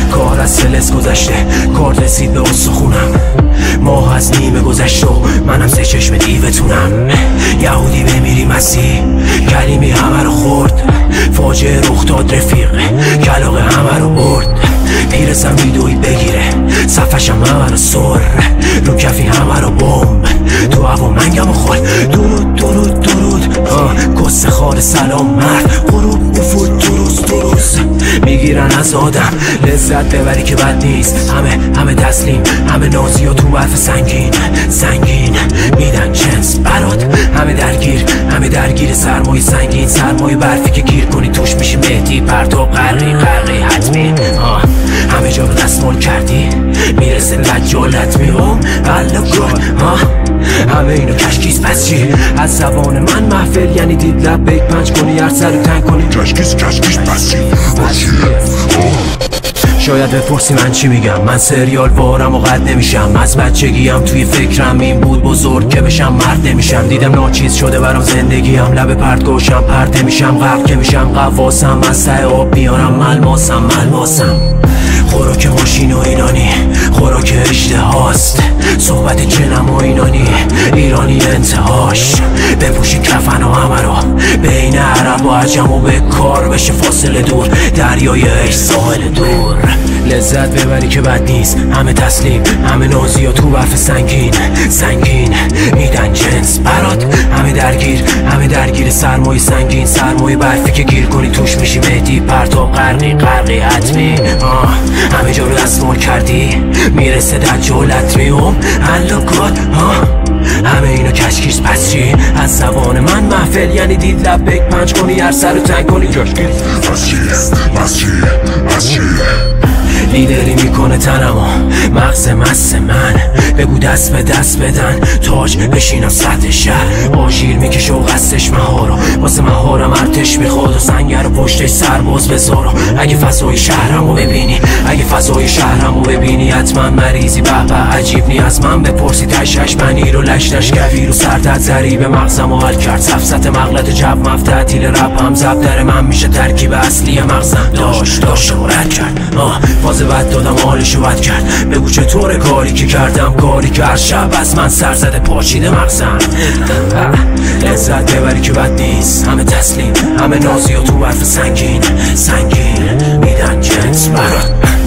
کار از فلز گذشته، کار رسید به استخونم. ماه از نیمه گذشت و منم سه چشم دیوتونم. یهودی بمیری مسیح، کلیمی همه رو خورد. فاجعه رخ داد رفیق، کلاغ همه رو برد. پیرزن میدوی بگیره، صفحشم همه رو سر. رو کفی همه رو بمب، تو هوا منگم و خور. درود درود درود، کس خار سلام مرد. غروب افول دروز میگیرن از آدم، لذت ببری که بد نیست. همه تسلیم، همه نازی و تو برف سنگین میدن جنس برات. همه درگیر سرمایه سنگین، سرمایه برفی که گیر کنی توش میشی مهدی. پرتاب غرقی حتمی، همه جا رو دستمال کردی، میرسه دجالت میام. الله گاد، همه اینو کشکیز پس چی؟ از زبان من محفل یعنی دید لب بیک پنج کنی، هر سر رو تنگ کنی. کشکیز پس چی؟ شاید بپرسی من چی میگم، من سریال وارم و قد نمیشم. از بچگیم توی فکرم این بود بزرگ که بشم مرد نمیشم. دیدم ناچیز شده برام زندگیم، لب پرت گوشم پرت نمیشم. غرق که میشم قواسم، از ته آب بیارم ملماسم. خوراک ماشین و ایرانی، خوراک اشتهاست. صحبت جنم و ایرانی انتهاش. بپوشی کفن و همه رو بین عرب و عجم و به کار بشه فاصله دور. دریای عشق ساحل دور، لذت ببری که بد نیست. همه تسلیم، همه نازی و تو برف سنگین میدن جنس برات. همه درگیر سرمایه سنگین، سرمایه برفی که گیر کنی توش میشی مهدی. پرتاب غرقی حتمی، همه جا رو دستمال کردی، میرسه دجالت میام. الله گاد، همه اینو کشکیز پس چی؟ از زبان من محفل یعنی دید لب بیک پنج کنی، هر سر رو تنگ کنی. پس چی؟ لیدری میکنه تنمو مغز مست من. بگو دست به دست بدن، تاج بشینم سطح شهر. آژیر میکشه و قصدش مهارو، واسه مهارم ارتش میخواد و سنگر و پشتش سرباز بذارو. اگه فضای شهرمو ببینی حتما مریضی. به عجیب نی از من بپرسی، تشش منی رو لشتش کوی رو سرتت ضریب مغزم و حل کرد. سفست مغلط جو مفتح تیل رب هم زب در من میشه ترکیب اصلی مغزم. داشت رد کرد، فاز بد دادم حالشو بد کرد. بگو چطور کاری که کردم، کاری که هر شب از من سر زده پاچیده مغزم. لذت ببری که بد نیست. همه تسلیم، همه نازی و تو برف سنگین میدن جنس برات.